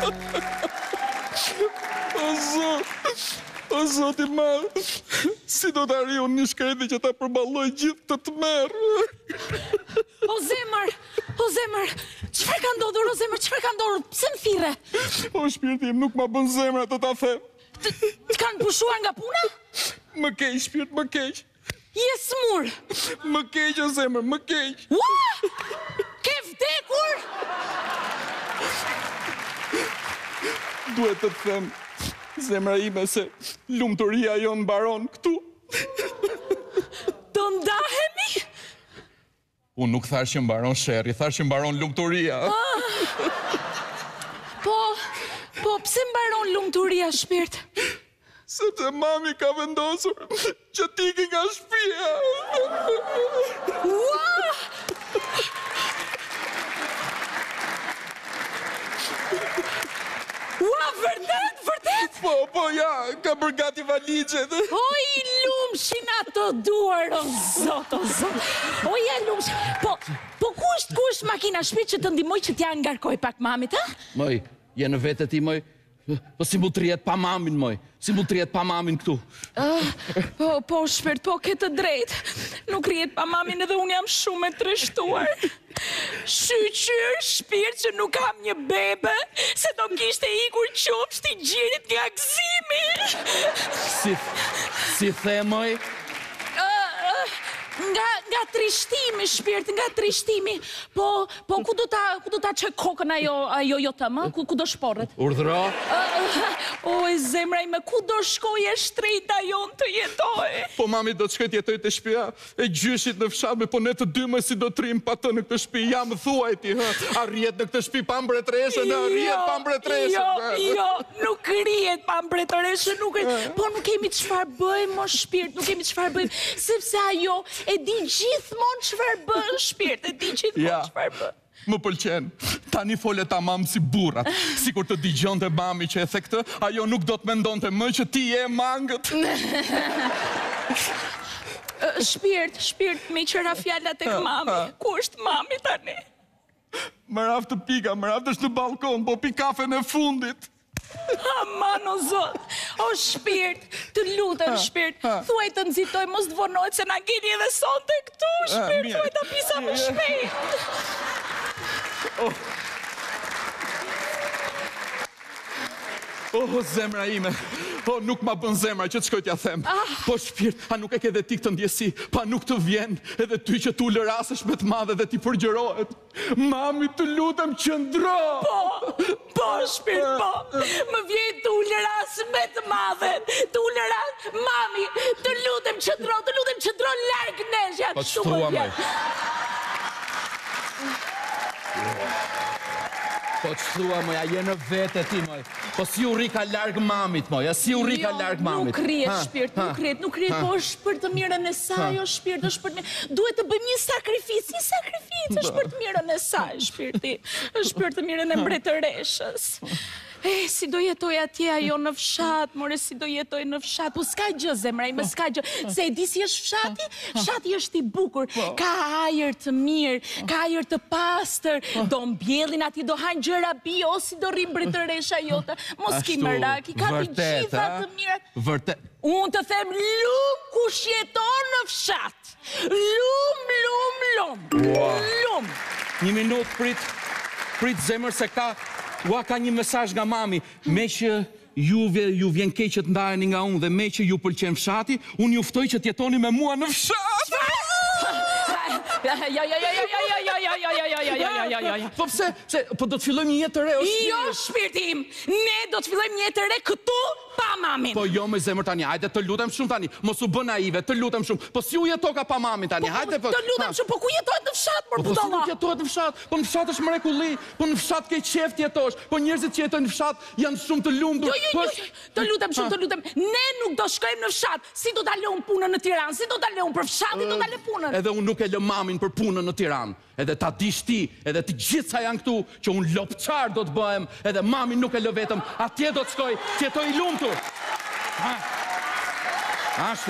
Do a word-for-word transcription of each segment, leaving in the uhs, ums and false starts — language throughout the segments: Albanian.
O zot, o zot i madh, si do të arri unë një shkreti që ta përballoj gjithë të të merë. O zemër, o zemër, çfarë ka ndodhur, o zemër, çfarë ka ndodhur, pse më thirre? O shpirti im nuk ma bën zemra të ta them. Të kanë pushuar nga puna? Më keq, shpirt, më keq. Je smur. Më keq, o zemër, më keq. Ua! Ke vdekur? Duhet të të them, zemra ime, se lumturia jo në baron këtu. Do ndahemi? Unë nuk thash që mbaron sherri, thash që mbaron lumturia. Po, po, pse mbaron lumturia, shpirt? Sepse mami ka vendosur që tiki nga shtëpia. Ua! Ua, vërtet, vërtet? Po, po, ja, ka bërë gati valixhet. O, i lumshin ato duar, o zot, o zot. O, ja, lumshin. Po, po, kusht, kusht makina shpirt që të ndimoj që t'ja ngarkoj pak mamit, ha? Moj, je në vete ti, moj. Po si mu të rjet pa mamin, moj. Si mu të rjet pa mamin këtu. Uh, po, po, shpirt, po, ke të drejt. Nuk rjet pa mamin edhe unë jam shumë e treshtuar. Shqyqyr, shpirt që nuk kam një bebe, se do kishte ikur qopsht i gjirit nga gëzimi. Si, si the, moj? Nga, nga trishtimi, shpirt, nga trishtimi. Po, po, ku do ta, ku do ta qe kokën ajo, ajo jo të më? Ku, ku do shporret? Urdhro? O, e zemra ime, ku do shkoj e shtrejta jonë të jetoj? Po mami do të shkoj të jetoj të shtëpia e gjyshit në fshatme, po ne të dy më si do trim pa të në këtë shtëpi. Ja më thuaj ti, ha? A rjet në këtë shtëpi pa mbretreshe, në rjet pa mbretreshe. Jo, jo, nuk rjet pa mbretreshe, nuk rjet. Po nuk kemi çfarë bëjmë, o shpirt, nuk kemi çfarë bëjmë, sepse ajo e di gjithmonë çfarë bën, shpirt, e di gjithmonë çfarë bën. Më pëlqen. Tani fole tamam si burrat. Sikur të dëgjonte mami që e the këtë, ajo nuk do të mendonte më që ti je mangët. Shpirt, shpirt, me qëra fjalla tek mami. Ku është mami tani? Më raf të pika, më raf të është në balkon, po pi kafen e fundit. Aman, o zot, o shpirt, të lutem, shpirt, thuaj të nxitoj, mos të vonojt se na gjeni edhe sonte këtu, shpirt, thuaj të pisa më shpejt. Oh, zemra ime, oh, nuk ma bën zemra që të shkoj t'ja them. Po shpirt, a nuk e ke dhe ti këtë ndjesi, pa nuk të vjen edhe ty që tu lërasesh me të madhe dhe ti përgjërohet. Mami, të lutem qëndro! Po, po, shpirt, po, më vjen të lëras me të madhe, të lëras, mami, të lutem qëndro, të lutem qëndro larg nesh, janë Po që thua, moj? Po që thua, moj, a je në vete ti, moj? Po si u rika larg mamit, moj, a si u rika larg mamit? Nuk rrihet, shpirt, nuk rrihet, nuk rrihet, po është për të mirën e saj, o shpirt, është për të mirën. Duhet të bëjmë një sakrificë, një sakrificë, është për të mirën e saj, shpirti, është për të mirën e mbretëreshës. E, si do jetoj atje ajo në fshat, more, si do jetoj në fshat. Po s'ka gjë, zemra ime, s'ka gjë. Se e di si është fshati? Fshati është i bukur, ka ajër të mirë, ka ajër të pastër, do mbjellin ati, do hajnë gjëra bio, o si do rrim mbretëresha jote. Mos ki më raki, ka të gjitha të mirë. Vërtet. Unë të them lum kush jeton në fshat. Lum, lum, lum. Lum. Një minut, prit, prit zemër se ka... Ua ka një mesazh nga mami, me që juve ju vjen keq që të ndaheni nga unë dhe me që ju pëlqen fshati, unë ju ftoj që t'jetoni me mua në fshat. Ja, ja, ja, ja, ja, ja, ja, ja, ja, ja, ja, ja, ja, ja, ja, ja. Po pse? Se, po do të fillojmë një jetë të re, o shpirt? Jo, shpirtim, ne do të fillojmë një jetë të re këtu pa mamin. Po jo me zemër tani, hajde të lutem shumë tani, mos u bë naive, të lutem shumë. Po si u jetoka pa mamin tani, hajde po. Të lutem shumë, po ku jetohet në fshat, por Po si budalla? nuk jetohet në fshat? Po në fshat është mrekulli, po në fshat ke qef t'jetosh, po njerëzit që jetojnë në fshat janë shumë të lumtur. Jo, jo, jo, të lutem shumë, të lutem. Ne nuk do shkojmë në fshat. Si do ta lëm punën në Tiranë? Si do ta lëm për fshatin, do ta lë punën? Edhe unë nuk e lë mamin për punën në Tiranë. Edhe ta dish ti, edhe të gjithë sa janë këtu, që unë lopçar do të bëhem, edhe mamin nuk e lë vetëm, atje do të shkoj, që jetoj i lumtur. Ha? Ashtu.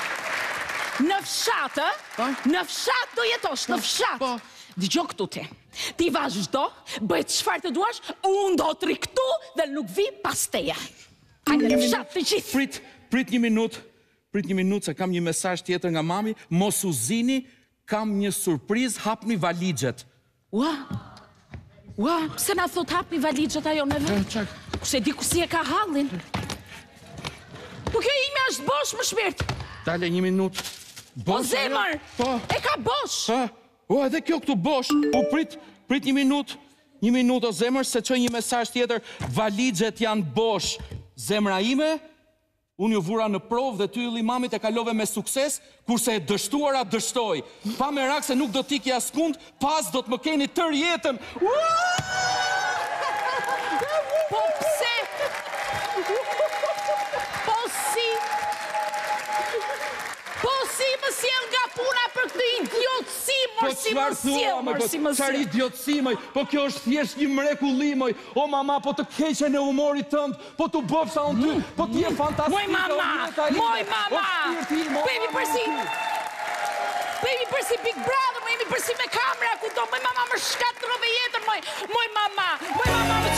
Në fshat, ë? Në fshat do jetosh, në fshat. Dgjoj këtu ti. Ti vazhdo, bëj çfarë të duash, unë do të riktu dhe nuk vi pas teja. Hajde në fshat të gjithë. Prit, prit një minut, prit një minut, se kam një mesazh tjetër nga mami, mos u zini, kam një surprizë, hapni valigjet. Ua, ua, pse na thot hapni valigjet ajo neve? Se di ku si e ka hallin. Po kjo ime është bosh më shpirt. Dale një minut. Po zemër, e ka bosh. Ha, o, edhe kjo këtu bosh. Po prit, prit një minut. Një minut o zemër, se çoj një mesazh tjetër, valigjet janë bosh. Zemra ime, unë ju vura në provë dhe ty yli mamit e kalove me sukses, kurse e dështuara dështoj. Pa me rak se nuk do t'iki askund, pas do të më keni tër jetën. Po pse? Po si? Po si më sjell nga puna për këtë idiotësi, mor si më sjell, mor si më Çfarë sjell. idiotësi, moj? Po kjo është thjesht një mrekulli, moj. O mama, po të keqen e humorit tënd, po të bëfsa unë ty, po ti je fantastike. Moj mama, moj mama. Baby përsi. Baby përsi Big Brother, më jemi përsi me kamera ku do, moj mama më shkatrove jetën, moj. Moj mama, moj mama më